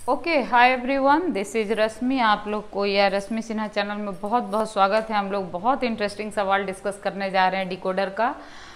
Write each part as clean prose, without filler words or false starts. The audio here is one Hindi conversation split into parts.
Okay, hi everyone, this is Rashmi. आप लोग को या रश्मि सिन्हा चैनल में बहुत बहुत स्वागत है। हम लोग बहुत इंटरेस्टिंग सवाल डिस्कस करने जा रहे हैं डिकोडर का।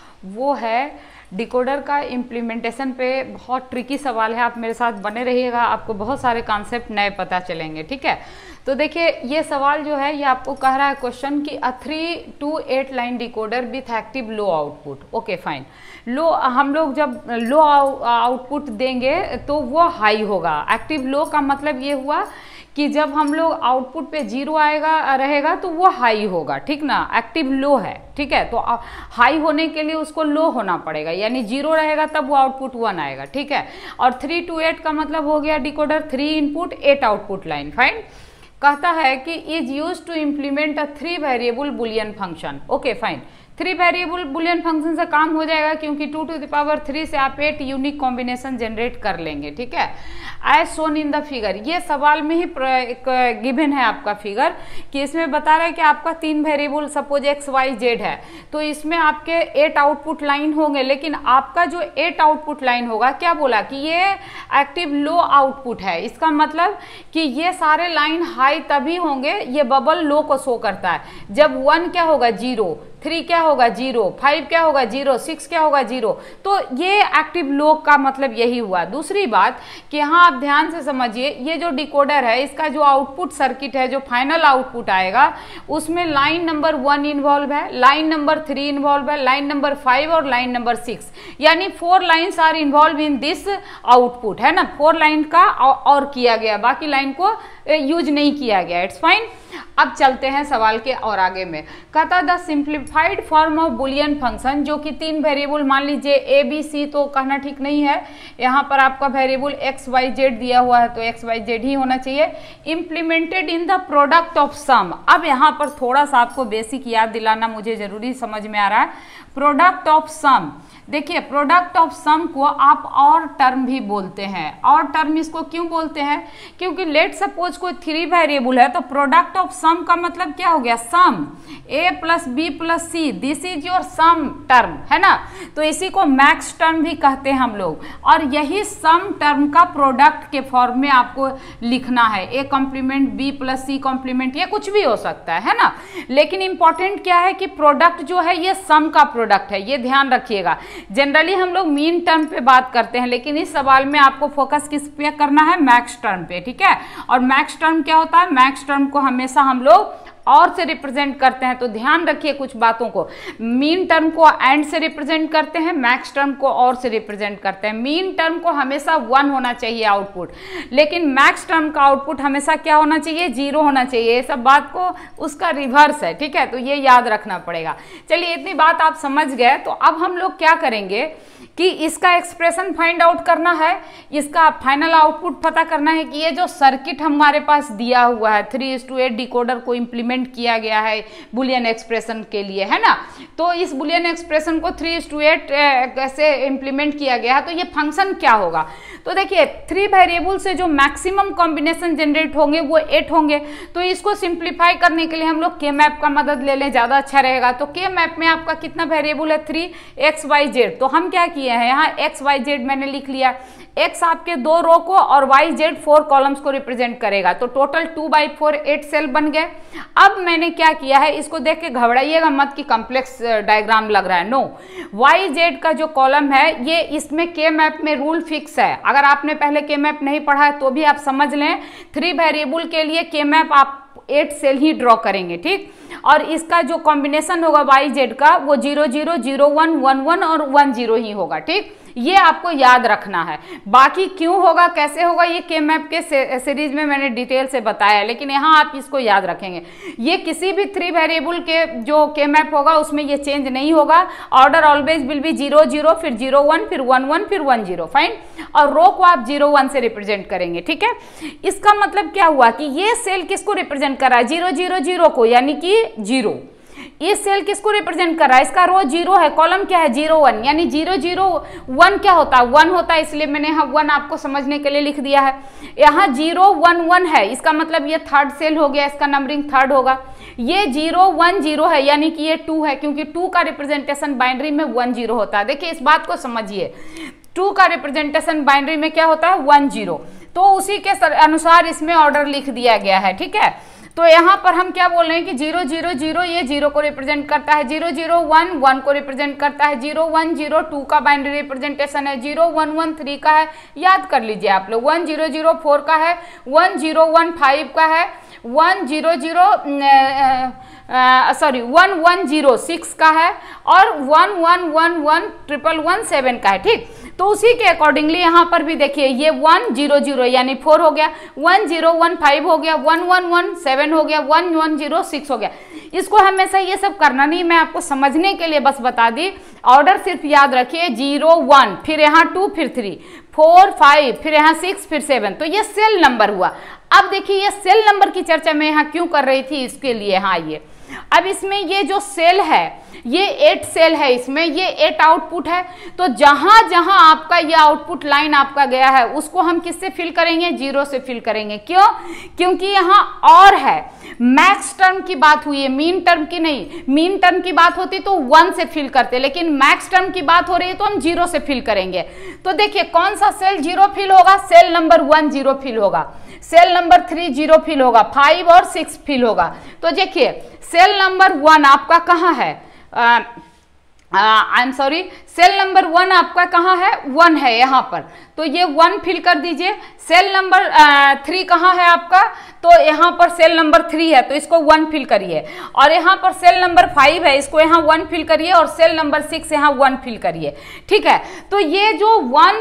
वो है डिकोडर का इम्प्लीमेंटेशन पे बहुत ट्रिकी सवाल है। आप मेरे साथ बने रहिएगा, आपको बहुत सारे कॉन्सेप्ट नए पता चलेंगे। ठीक है, तो देखिए ये सवाल जो है ये आपको कह रहा है क्वेश्चन कि 3 to 8 line decoder with active low output. Okay fine, लो हम लोग जब लो आउटपुट देंगे तो वो हाई होगा। एक्टिव लो का मतलब ये हुआ कि जब हम लोग आउटपुट पे 0 आएगा रहेगा तो वो हाई होगा। ठीक ना, एक्टिव लो है। ठीक है, तो हाई होने के लिए उसको लो होना पड़ेगा, यानी 0 रहेगा तब वो आउटपुट 1 आएगा। ठीक है, और 3 to 8 का मतलब हो गया decoder 3 input 8 output line. Fine, कहता है कि is use to implement a 3 variable Boolean function. Okay fine, 3 variable Boolean function से काम हो जाएगा क्योंकि 2 to the power 3 से आप 8 यूनिक कॉम्बिनेशन जनरेट कर लेंगे। ठीक है, as shown in the figure, ये सवाल में ही गिवन है आपका फिगर कि इसमें बता रहा है कि आपका 3 variable suppose X Y Z है, तो इसमें आपके 8 आउटपुट लाइन होंगे। लेकिन आपका जो 8 आउटपुट लाइन होगा, क्या बोला कि ये एक्टिव लो आउटपुट है। इसका मतलब कि ये सारे लाइन हाई तभी होंगे, ये बबल लो को शो करता है। जब 1 क्या होगा 0, 3 क्या होगा 0, 5 क्या होगा 0, 6 क्या होगा 0, तो ये एक्टिव लो का मतलब यही हुआ। दूसरी बात कि यहाँ आप ध्यान से समझिए, ये जो डिकोडर है इसका जो आउटपुट सर्किट है, जो फाइनल आउटपुट आएगा उसमें लाइन नंबर 1 इन्वॉल्व है, लाइन नंबर 3 इन्वॉल्व है, लाइन नंबर 5 और लाइन नंबर 6, यानी 4 lines are involve in this output, है ना। 4 लाइन का और किया गया, बाकी लाइन को यूज नहीं किया गया। It's fine. अब चलते हैं सवाल के और आगे में। कहता the simplified form of Boolean function, जो कि 3 वेरिएबल, मान लीजिए ए बी सी, तो कहना ठीक नहीं है, यहाँ पर आपका वेरिएबल एक्स वाई जेड दिया हुआ है तो एक्स वाई जेड ही होना चाहिए। Implemented in the product of sum. अब यहाँ पर थोड़ा सा आपको बेसिक याद दिलाना मुझे जरूरी समझ में आ रहा है। प्रोडक्ट ऑफ सम, देखिए प्रोडक्ट ऑफ सम को आप और टर्म भी बोलते हैं। और टर्म इसको क्यों बोलते हैं? क्योंकि लेट सपोज कोई 3 वेरिएबल है तो प्रोडक्ट ऑफ सम का मतलब क्या हो गया, sum a plus B plus C, this is your sum term, है ना। तो इसी को मैक्स टर्म भी कहते हैं हम लोग, और यही सम टर्म का प्रोडक्ट के फॉर्म में आपको लिखना है। a complement b plus C complement, ये कुछ भी हो सकता है ना। लेकिन इंपॉर्टेंट क्या है कि प्रोडक्ट जो है ये सम का प्रोडक्ट है, ये ध्यान रखिएगा। जनरली हम लोग मीन टर्म पे बात करते हैं, लेकिन इस सवाल में आपको फोकस किस पे करना है, मैक्स टर्म पे। ठीक है, और मैक्स टर्म क्या होता है, मैक्स टर्म को हमेशा हम लोग और से रिप्रेजेंट करते हैं, तो ध्यान रखिए कुछ बातों को। मीन टर्म को एंड से रिप्रेजेंट करते हैं, मैक्स टर्म को और से रिप्रेजेंट करते हैं। मीन टर्म को हमेशा 1 होना चाहिए आउटपुट, लेकिन मैक्स टर्म का आउटपुट हमेशा क्या होना चाहिए, 0 होना चाहिए। ये सब बात को उसका रिवर्स है। ठीक है, तो ये याद रखना पड़ेगा। चलिए इतनी बात आप समझ गए, तो अब हम लोग क्या करेंगे कि इसका एक्सप्रेशन फाइंड आउट करना है, इसका फाइनल आउटपुट पता करना है कि ये जो सर्किट हमारे पास दिया हुआ है 3:8 डिकोडर को इम्प्लीमेंट किया गया है बुलियन एक्सप्रेशन के लिए, है ना। तो इस बुलियन एक्सप्रेशन को 3:8 कैसे इम्प्लीमेंट किया गया है, तो ये फंक्शन क्या होगा। तो देखिए 3 वेरिएबल से जो मैक्सिमम कॉम्बिनेशन जनरेट होंगे वो 8 होंगे। तो इसको सिंप्लीफाई करने के लिए हम लोग के मैप का मदद ले लें, ज़्यादा अच्छा रहेगा। तो के मैप में आपका कितना वेरिएबल है, 3 एक्स वाई जेड। तो हम क्या किए हैं, यहाँ एक्स वाई जेड मैंने लिख लिया। एक्स आपके 2 रो को और वाई जेड 4 कॉलम्स को रिप्रेजेंट करेगा, तो टोटल 2/4 8 सेल बन गए। अब मैंने क्या किया है, इसको देख के घबराइएगा मत कि कॉम्प्लेक्स डायग्राम लग रहा है, नो। वाई जेड का जो कॉलम है ये, इसमें के मैप में रूल फिक्स है। अगर आपने पहले के मैप नहीं पढ़ा है तो भी आप समझ लें, 3 वेरिएबल के लिए के मैप आप 8 सेल ही ड्रॉ करेंगे। ठीक, और इसका जो कॉम्बिनेशन होगा वाई जेड का वो 0 0 0 1 1 1 और 1 0 ही होगा। ठीक, ये आपको याद रखना है। बाकी क्यों होगा, कैसे होगा, ये के मैप के सीरीज में मैंने डिटेल से बताया है, लेकिन यहाँ आप इसको याद रखेंगे। ये किसी भी 3 वेरिएबल के जो के मैप होगा उसमें ये चेंज नहीं होगा। ऑर्डर ऑलवेज विल बी 0 0 फिर 0 1 फिर 1 1 फिर 1 0। फाइन, और रो को आप 0 1 से रिप्रेजेंट करेंगे। ठीक है, इसका मतलब क्या हुआ कि ये सेल किसको रिप्रेजेंट कर रहा है, 0 0 0 को, यानी कि 0। इस सेल किसको रिप्रेजेंट कर रहा है, इसका रो 0 है, कॉलम क्या है 0 1, यानी 0 0 1 क्या होता है, 1 होता है, इसलिए मैंने यहाँ 1 आपको समझने के लिए लिख दिया है। यहाँ 0 1 1 है, इसका मतलब ये 3rd सेल हो गया, इसका नंबरिंग 3rd होगा। ये 0 1 0 है, यानी कि ये 2 है, क्योंकि 2 का रिप्रेजेंटेशन बाइनरी में 1 0 होता है। देखिए इस बात को समझिए, 2 का रिप्रेजेंटेशन बाइनरी में क्या होता है, 1 0। तो उसी के अनुसार इसमें ऑर्डर लिख दिया गया है, ठीक है। तो यहाँ पर हम क्या बोल रहे हैं कि 0 0 0 ये 0 को रिप्रेजेंट करता है, 0 0 1 1 को रिप्रेजेंट करता है, 0 1 0 2 का बाइनरी रिप्रेजेंटेशन है, 0 1 1 3 का है, याद कर लीजिए आप लोग, 1 0 0 4 का है, 1 0 1 5 का है, 1 0 0 1 1 0 6 का है और 1 1 1 1 1 1 7 का है, ठीक। तो उसी के अकॉर्डिंगली यहाँ पर भी देखिए ये 1 0 0 यानी 4 हो गया, 1 0 1 5 हो गया, 1 1 1 7 हो गया, 1 1 0 6 हो गया। इसको हमेशा ये सब करना नहीं, मैं आपको समझने के लिए बस बता दी। ऑर्डर सिर्फ याद रखिए 0 1 फिर यहाँ 2 फिर 3 4 5 फिर यहाँ 6 फिर 7, तो ये सेल नंबर हुआ। अब देखिए ये सेल नंबर की चर्चा मैं यहाँ क्यों कर रही थी, इसके लिए हाँ ये अब इसमें ये जो सेल है ये 8 सेल है, इसमें ये 8 आउटपुट है। तो जहां जहां आपका ये आउटपुट लाइन आपका गया है उसको हम किससे फिल करेंगे, 0 से फिल करेंगे। क्यों? क्योंकि यहाँ और है, मैक्स टर्म की बात हुई है, मीन टर्म की नहीं। मीन टर्म की बात होती तो 1 से फिल करते, लेकिन मैक्स टर्म की बात हो रही है तो हम 0 से फिल करेंगे। तो देखिए कौन सा सेल 0 फिल होगा, सेल नंबर 1 0 फिल होगा, सेल नंबर 3 0 फिल होगा, 5 और 6 फिल होगा। तो देखिए सेल नंबर 1 आपका कहाँ है, I am sorry, cell number 1 आपका कहाँ है, 1 है यहाँ पर, तो ये 1 फिल कर दीजिए। सेल नंबर 3 कहाँ है आपका, तो यहाँ पर सेल नंबर 3 है तो इसको 1 फिल करिए, और यहाँ पर सेल नंबर 5 है इसको यहाँ 1 फिल करिए, और सेल नंबर 6 यहाँ 1 फिल करिए, ठीक है। तो ये जो 1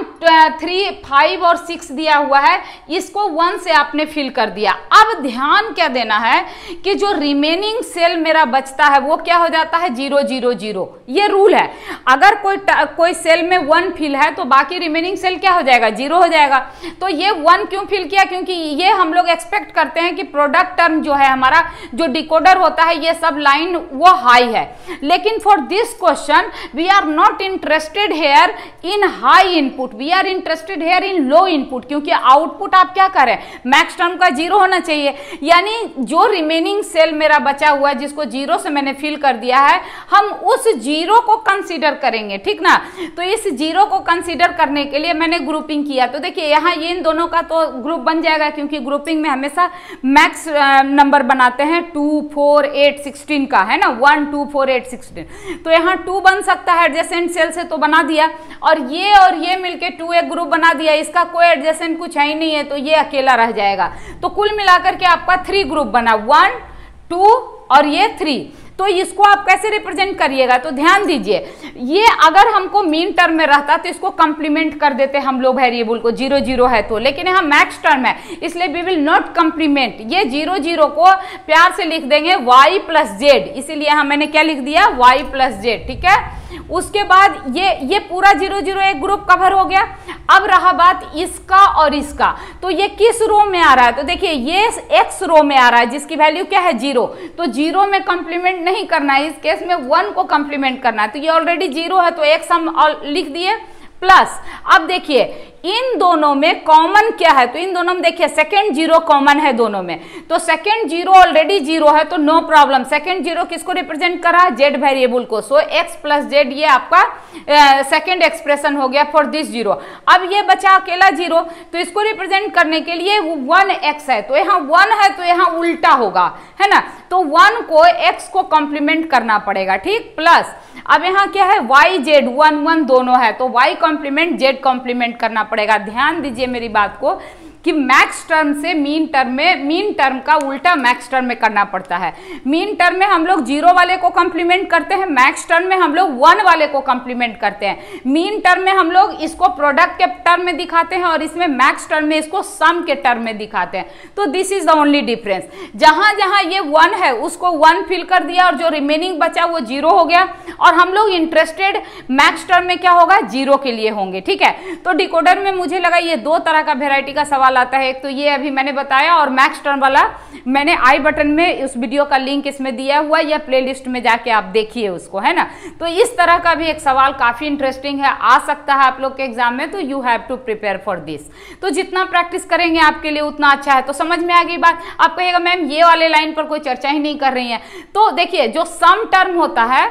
3 5 और 6 दिया हुआ है इसको 1 से आपने फिल कर दिया। अब ध्यान क्या देना है कि जो रिमेनिंग सेल मेरा बचता है वो क्या हो जाता है, 0 0 0। ये रूल है, अगर कोई सेल में 1 फिल है तो बाकी रिमेनिंग सेल क्या हो जाएगा, 0 हो जाएगा। तो ये 1 क्यों फिल किया, क्योंकि ये हम लोग एक्सपेक्ट करते हैं कि प्रोडक्ट टर्म जो है हमारा जो डिकोडर होता है ये सब लाइन वो हाई है। लेकिन for this question we are not interested here in high input, we are interested here in low input, क्योंकि आउटपुट आप क्या करें, मैक्स टर्म का 0 होना चाहिए। यानी जो रिमेनिंग सेल मेरा बचा हुआ है जिसको 0 से मैंने फिल कर दिया है, हम उस 0 को कंसीडर करेंगे, ठीक ना। तो इस 0 को कंसीडर करने के लिए मैंने ग्रुपिंग किया। तो देखिए यहाँ ये इन दोनों का तो ग्रुप बन जाएगा, क्योंकि ग्रुपिंग में हमेशा मैक्स नंबर बनाते हैं 2 4 8 16 का, है ना, 1 2 4 8 16। तो यहाँ 2 बन सकता है एडजेसेंट सेल से, तो बना दिया, और ये मिलके 2 एक ग्रुप बना दिया, इसका कोई एडजेसेंट कुछ है ही नहीं है तो ये अकेला रह जाएगा। तो कुल मिलाकर के आपका 3 ग्रुप बना, 1 2 और ये 3। तो इसको आप कैसे रिप्रेजेंट करिएगा, तो ध्यान दीजिए, ये अगर हमको मीन टर्म में रहता तो इसको कंप्लीमेंट कर देते हम लोग वेरिएबल को, 0 0 है तो, लेकिन यहाँ मैक्स टर्म है इसलिए वी विल नॉट कंप्लीमेंट। ये 0 0 को प्यार से लिख देंगे y प्लस जेड, इसीलिए यहाँ मैंने क्या लिख दिया, y प्लस जेड, ठीक है। उसके बाद ये पूरा 0 0 एक ग्रुप कवर हो गया। अब रहा बात इसका और इसका, तो ये किस रो में आ रहा है, तो देखिए ये x रो में आ रहा है जिसकी वैल्यू क्या है, 0। तो 0 में कंप्लीमेंट नहीं करना है, इस केस में 1 को कंप्लीमेंट करना है। तो ये ऑलरेडी 0 है तो x हम लिख दिए प्लस। अब देखिए इन दोनों में कॉमन क्या है, तो इन दोनों में देखिए सेकेंड 0 कॉमन है दोनों में, तो सेकेंड 0 ऑलरेडी 0 है तो नो प्रॉब्लम। सेकेंड 0 किसको रिप्रेजेंट कर रहा है, जेड वेरिएबल को, सो x प्लस जेड ये आपका सेकेंड एक्सप्रेशन हो गया फॉर दिस 0। अब ये बचा अकेला 0, तो इसको रिप्रेजेंट करने के लिए 1x है, तो यहाँ 1 है तो यहाँ उल्टा होगा, है ना। तो 1 को x को कॉम्प्लीमेंट करना पड़ेगा, ठीक, प्लस अब यहाँ क्या है, y z 1 1 दोनों है तो y कॉम्प्लीमेंट z कॉम्प्लीमेंट करना पड़ेगा। ध्यान दीजिए मेरी बात को कि मैक्स टर्म से मीन टर्म में, मीन टर्म का उल्टा मैक्स टर्म में करना पड़ता है। मीन टर्म में हम लोग 0 वाले को कंप्लीमेंट करते हैं, मैक्स टर्म में हम लोग 1 वाले को कंप्लीमेंट करते हैं। मीन टर्म में हम लोग इसको प्रोडक्ट के टर्म में दिखाते हैं और इसमें मैक्स टर्म में इसको सम के टर्म में दिखाते हैं। तो this is the only difference. जहां जहां ये 1 है उसको 1 फिल कर दिया और जो रिमेनिंग बचा वो 0 हो गया, और हम लोग इंटरेस्टेड मैक्स टर्म में क्या होगा, 0 के लिए होंगे, ठीक है। तो डिकोडर में मुझे लगा ये 2 तरह का वेराइटी का सवाल आता है, एक तो ये अभी मैंने बताया, और मैक्स टर्म वाला मैंने आई बटन में उस वीडियो का लिंक इसमें दिया हुआ है, या प्लेलिस्ट में जाके आप देखिए उसको, है ना। तो इस तरह का भी एक सवाल काफी इंटरेस्टिंग है, आ सकता है आप लोग के एग्जाम में, तो you have to prepare for this. तो जितना प्रैक्टिस करेंगे आपके लिए उतना अच्छा है। तो समझ में आ गई बात। आप कहिएगा मैम ये वाले लाइन पर कोई चर्चा ही नहीं कर रही है, तो देखिए जो सम टर्म होता है,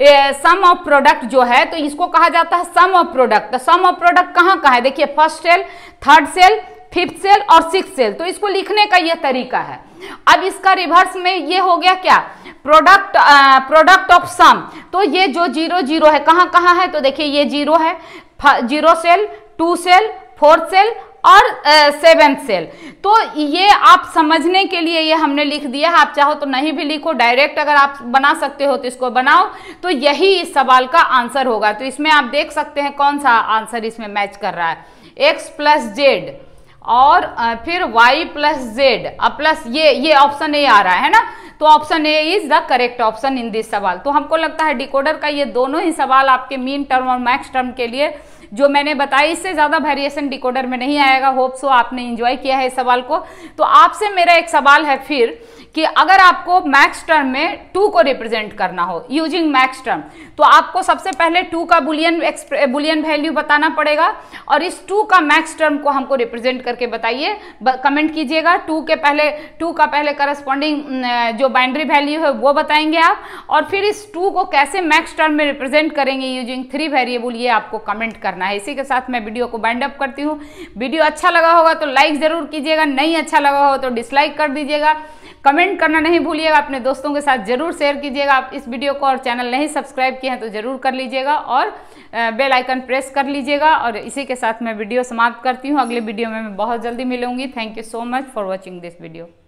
सम ऑफ प्रोडक्ट जो है, तो इसको कहा जाता है सम ऑफ प्रोडक्ट। तो सम ऑफ प्रोडक्ट कहाँ कहाँ है, देखिए first cell, third cell, 5th cell और 6th सेल। तो इसको लिखने का यह तरीका है। अब इसका रिवर्स में ये हो गया क्या, प्रोडक्ट ऑफ सम। तो ये जो 0 0 है कहाँ कहाँ है, तो देखिए ये 0 है, 0 सेल, 2 सेल, 4th सेल और 7th सेल। तो ये आप समझने के लिए ये हमने लिख दिया है। आप चाहो तो नहीं भी लिखो, डायरेक्ट अगर आप बना सकते हो तो इसको बनाओ, तो यही इस सवाल का आंसर होगा। तो इसमें आप देख सकते हैं कौन सा आंसर इसमें मैच कर रहा है, x प्लस जेड और फिर y प्लस जेड प्लस ये ऑप्शन ए आ रहा है ना। तो option A is the correct option in this सवाल। तो हमको लगता है डिकोडर का ये दोनों ही सवाल आपके मीन टर्म और मैक्स टर्म के लिए जो मैंने बताया, इससे ज्यादा वेरिएशन डिकोडर में नहीं आएगा। होप सो आपने एंजॉय किया है इस सवाल को। तो आपसे मेरा एक सवाल है फिर कि अगर आपको मैक्स टर्म में 2 को रिप्रेजेंट करना हो यूजिंग मैक्स टर्म, तो आपको सबसे पहले 2 का बुलियन वैल्यू बताना पड़ेगा और इस 2 का मैक्स टर्म को हमको रिप्रेजेंट करके बताइए, कमेंट कीजिएगा। 2 का पहले करस्पॉन्डिंग जो बाइनरी वैल्यू है वो बताएंगे आप, और फिर इस 2 को कैसे मैक्स टर्म में रिप्रेजेंट करेंगे यूजिंग 3 वेरिएबल, ये आपको कमेंट करना है। इसी के साथ मैं वीडियो को बाइंड अप करती हूँ। वीडियो अच्छा लगा होगा तो लाइक जरूर कीजिएगा, नहीं अच्छा लगा हो तो डिसलाइक कर दीजिएगा। कमेंट करना नहीं भूलिएगा, अपने दोस्तों के साथ जरूर शेयर कीजिएगा आप इस वीडियो को, और चैनल नहीं सब्सक्राइब किए हैं तो जरूर कर लीजिएगा और बेल आइकन प्रेस कर लीजिएगा। और इसी के साथ मैं वीडियो समाप्त करती हूँ। अगले वीडियो में मैं बहुत जल्दी मिलूंगी। Thank you so much for watching this video.